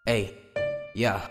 Hey, yeah.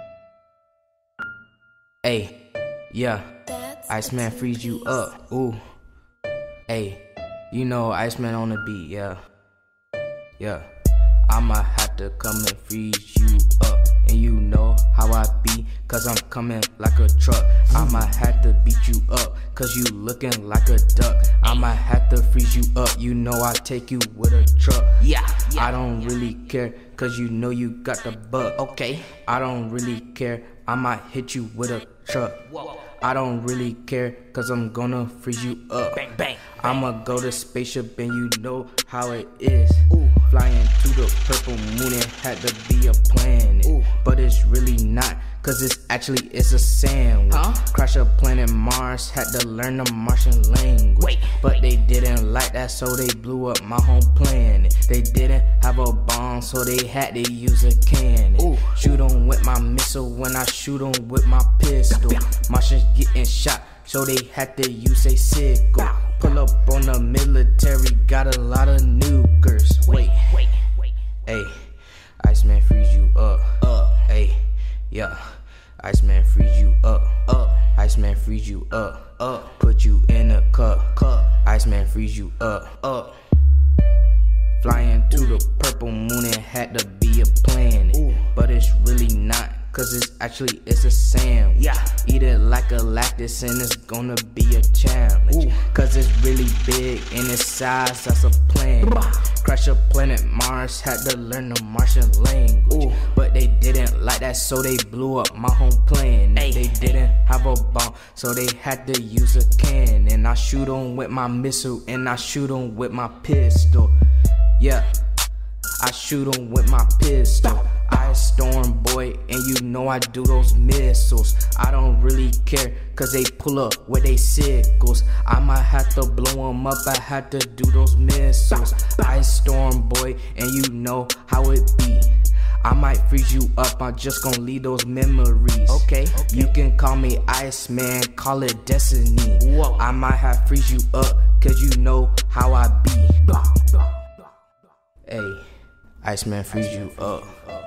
Hey, yeah. Iceman freeze you up. Ooh. Hey, you know Iceman on the beat, yeah. Yeah. I'ma have to come and freeze you up. And you know how I be, cause I'm coming like a truck. I'ma have to beat you up, cause you looking like a duck. I'ma have to freeze you up, you know I take you with a truck. Yeah, I don't really care, cause you know you got the bug. Okay, I don't really care, I might hit you with a truck. I don't really care, cause I'm gonna freeze you up. Bang, bang. I'ma go to spaceship and you know how it is. Flying to the purple moon, it had to be a planet. But it's really not, cause it's a sandwich. Crash a planet Mars, had to learn the Martian language. But they didn't like that, so they blew up my home planet. They didn't have a bomb, so they had to use a cannon. Shoot 'em with my missile when I shoot 'em with my pistol. Martians getting shot, so they had to use a sickle. Pull up on the military, got a lot of nukers. Wait. Hey, Iceman freeze you up. Hey, yeah. Iceman freeze you up. Iceman freeze you up. Put you in a cup. Iceman freeze you up. Flying to the purple moon, it had to be a planet. But it's really not, cause it's a sandwich. Eat it like a lactus and it's gonna be a challenge. Cause it's really big in its size, that's a planet. Crash a planet Mars, had to learn the Martian language. But they didn't like that, so they blew up my home planet. They didn't have a bomb, so they had to use a cannon. I shoot 'em with my missile and I shoot 'em with my pistol. Yeah, I shoot 'em with my pistol. Ice Storm boy, and you know I do those missiles. I don't really care, cause they pull up with they sickles. I might have to blow 'em up, I had to do those missiles. Ice Storm boy, and you know how it be. I might freeze you up, I'm just gonna leave those memories. Okay. You can call me Iceman, call it destiny. I might have freeze you up, cause you know how I be. Hey, Iceman freeze you up.